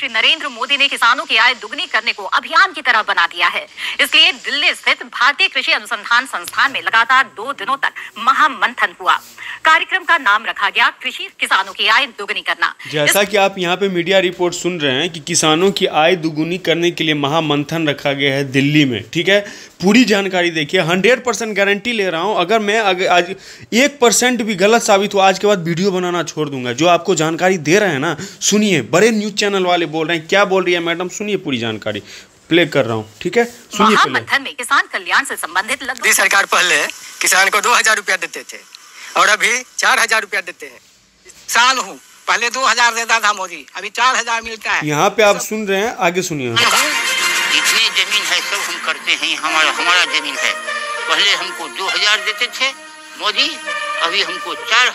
श्री नरेंद्र मोदी ने किसानों की आय दुगनी करने को अभियान की तरह बना दिया है। इसलिए दिल्ली स्थित भारतीय कृषि अनुसंधान संस्थान में लगातार 2 दिनों तक महामंथन हुआ। कार्यक्रम का नाम रखा गया कृषि किसानों की आय दुगनी करना। जैसा कि आप यहाँ पे मीडिया रिपोर्ट सुन रहे हैं कि किसानों की आय दुगुनी करने के लिए महामंथन रखा गया है दिल्ली में। ठीक है, पूरी जानकारी देखिए, 100% गारंटी ले रहा हूँ। अगर मैं आज 1% भी गलत साबित हुआ, आज के बाद वीडियो बनाना छोड़ दूंगा। जो आपको जानकारी दे रहे हैं ना, सुनिए, बड़े न्यूज चैनल वाले बोल रहे हैं, क्या बोल रही है मैडम, सुनिए पूरी जानकारी प्ले कर रहा हूँ। ठीक है, सुनिए। महामंथन में किसान कल्याण से संबंधित लगभग सरकार पहले किसान को 2000 रुपया देते थे और अभी 4000 रुपया देते हैं। साल हूँ, पहले 2000 देता था मोदी, अभी 4000 मिलता है। यहाँ पे आप सुन रहे हैं, आगे सुनिए। जितनी जमीन है सब हम करते हैं, हमारा जमीन है। पहले हमको 2000 देते थे मोदी, अभी हमको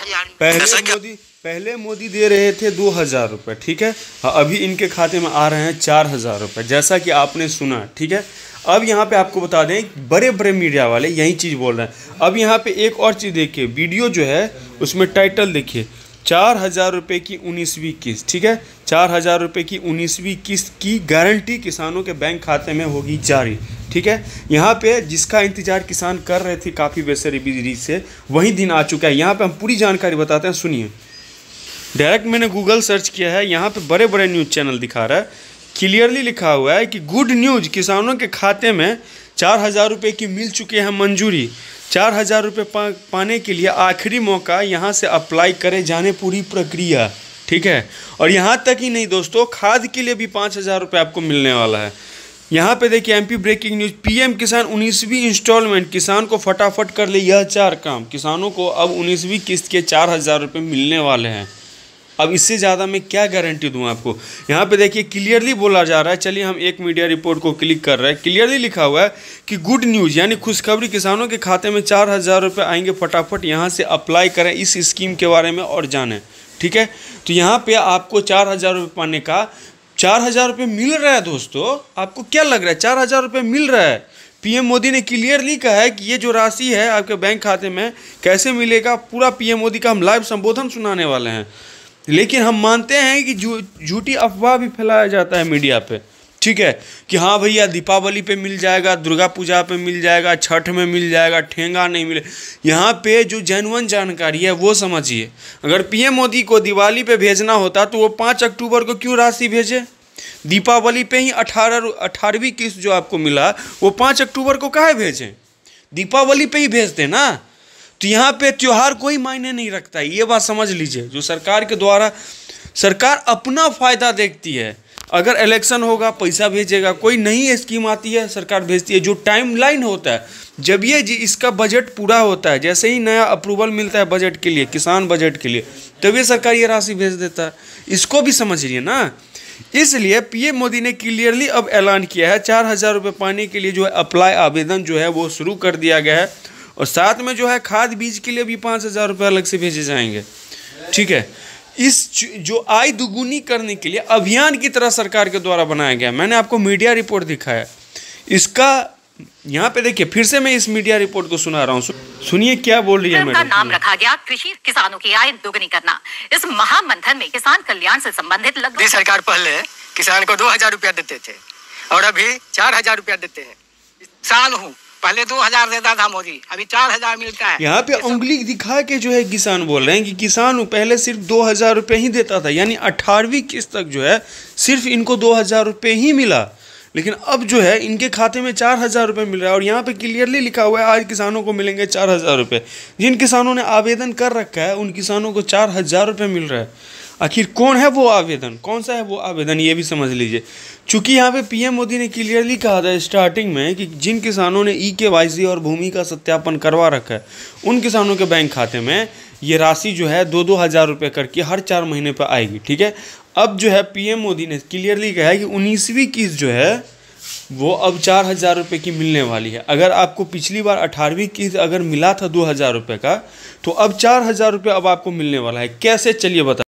4000। पहले मोदी दे रहे थे 2000 रुपये। ठीक है, अभी इनके खाते में आ रहे हैं 4000 रुपये, जैसा कि आपने सुना। ठीक है, अब यहाँ पे आपको बता दें, बड़े बड़े मीडिया वाले यही चीज़ बोल रहे हैं। अब यहाँ पे एक और चीज़ देखिए, वीडियो जो है उसमें टाइटल देखिए, 4000 रुपये की 19वीं किस्त। ठीक है, 4000 रुपये की 19वीं किस्त की गारंटी किसानों के बैंक खाते में होगी जारी। ठीक है, यहाँ पे जिसका इंतजार किसान कर रहे थे काफ़ी बेसब्री से, वही दिन आ चुका है। यहाँ पे हम पूरी जानकारी बताते हैं, सुनिए। डायरेक्ट मैंने गूगल सर्च किया है, यहाँ पे बड़े बड़े न्यूज़ चैनल दिखा रहा है, क्लियरली लिखा हुआ है कि गुड न्यूज़, किसानों के खाते में 4000 रुपये की मिल चुके हैं मंजूरी। 4000 रुपये पाने के लिए आखिरी मौका, यहाँ से अप्लाई करे जाने पूरी प्रक्रिया। ठीक है, और यहाँ तक ही नहीं दोस्तों, खाद के लिए भी 5000 रुपये आपको मिलने वाला है। यहाँ पे देखिए, एमपी ब्रेकिंग न्यूज़, पीएम किसान 19वीं इंस्टॉलमेंट, किसान को फटाफट कर ले यह 4 काम। किसानों को अब 19वीं किस्त के 4000 रुपये मिलने वाले हैं। अब इससे ज़्यादा मैं क्या गारंटी दूं आपको। यहाँ पे देखिए, क्लियरली बोला जा रहा है, चलिए हम एक मीडिया रिपोर्ट को क्लिक कर रहे हैं, क्लियरली लिखा हुआ है कि गुड न्यूज़ यानी खुशखबरी, किसानों के खाते में 4000 रुपये आएंगे, फटाफट यहाँ से अप्लाई करें इस स्कीम के बारे में और जानें। ठीक है, तो यहाँ पे आपको 4000 रुपये पाने का 4000 रुपये मिल रहा है दोस्तों। आपको क्या लग रहा है, 4000 रुपये मिल रहा है। पीएम मोदी ने क्लियरली कहा है कि ये जो राशि है आपके बैंक खाते में कैसे मिलेगा, पूरा पीएम मोदी का हम लाइव संबोधन सुनाने वाले हैं। लेकिन हम मानते हैं कि झूठी अफवाह भी फैलाया जाता है मीडिया पे। ठीक है, कि हाँ भैया दीपावली पे मिल जाएगा, दुर्गा पूजा पे मिल जाएगा, छठ में मिल जाएगा, ठेंगा नहीं मिले। यहाँ पे जो जेन्युइन जानकारी है वो समझिए। अगर पीएम मोदी को दिवाली पे भेजना होता तो वो 5 अक्टूबर को क्यों राशि भेजे? दीपावली पे ही 18वीं किस्त जो आपको मिला वो 5 अक्टूबर को काहे भेजें? दीपावली पे ही भेजते ना। तो यहाँ पे त्यौहार कोई मायने नहीं रखता है, ये बात समझ लीजिए। जो सरकार के द्वारा, सरकार अपना फ़ायदा देखती है। अगर इलेक्शन होगा पैसा भेजेगा, कोई नई स्कीम आती है सरकार भेजती है। जो टाइमलाइन होता है, जब ये इसका बजट पूरा होता है, जैसे ही नया अप्रूवल मिलता है बजट के लिए, किसान बजट के लिए, तब ये सरकार ये राशि भेज देता है। इसको भी समझिए ना। इसलिए पीएम मोदी ने क्लियरली अब ऐलान किया है, 4000 रुपये पाने के लिए जो है अप्लाई आवेदन जो है वो शुरू कर दिया गया है। और साथ में जो है खाद बीज के लिए भी 5000 रुपये अलग से भेजे जाएंगे। ठीक है, इस जो आय दुगुनी करने के लिए अभियान की तरह सरकार के द्वारा बनाया गया। मैंने आपको मीडिया रिपोर्ट दिखाया, इसका यहाँ पे देखिए, फिर से मैं इस मीडिया रिपोर्ट को सुना रहा हूँ, सुनिए क्या बोल रही है मैडम। का नाम रखा गया कृषि किसानों की आय दुगनी करना। इस महामंथन में किसान कल्याण से संबंधित लगभग सरकार पहले किसान को 2000 रुपया देते थे और अभी 4000 रुपया देते हैं। साल हूँ, पहले 2000 देता था मोदी, अभी 4000 मिलता है। यहाँ पे उंगली दिखा के जो है किसान बोल रहे हैं कि किसान पहले सिर्फ 2000 रुपये ही देता था, यानी 18वीं किस्त तक जो है सिर्फ इनको 2000 रुपये ही मिला। लेकिन अब जो है इनके खाते में 4000 रुपये मिल रहा है। और यहाँ पे क्लियरली लिखा हुआ है आज किसानों को मिलेंगे 4000 रुपये। जिन किसानों ने आवेदन कर रखा है उन किसानों को 4000 रुपये मिल रहा है। आखिर कौन है वो आवेदन, कौन सा है वो आवेदन, ये भी समझ लीजिए। चूँकि यहाँ पे पीएम मोदी ने क्लियरली कहा था स्टार्टिंग में कि जिन किसानों ने EKYC और भूमि का सत्यापन करवा रखा है उन किसानों के बैंक खाते में ये राशि जो है 2-2 हज़ार रुपये करके हर 4 महीने पर आएगी। ठीक है, अब जो है पीएम मोदी ने क्लियरली कहा है कि 19वीं किस्त जो है वो अब 4000 रुपये की मिलने वाली है। अगर आपको पिछली बार 18वीं किस्त अगर मिला था 2000 रुपये का, तो अब 4000 रुपये अब आपको मिलने वाला है। कैसे, चलिए बता।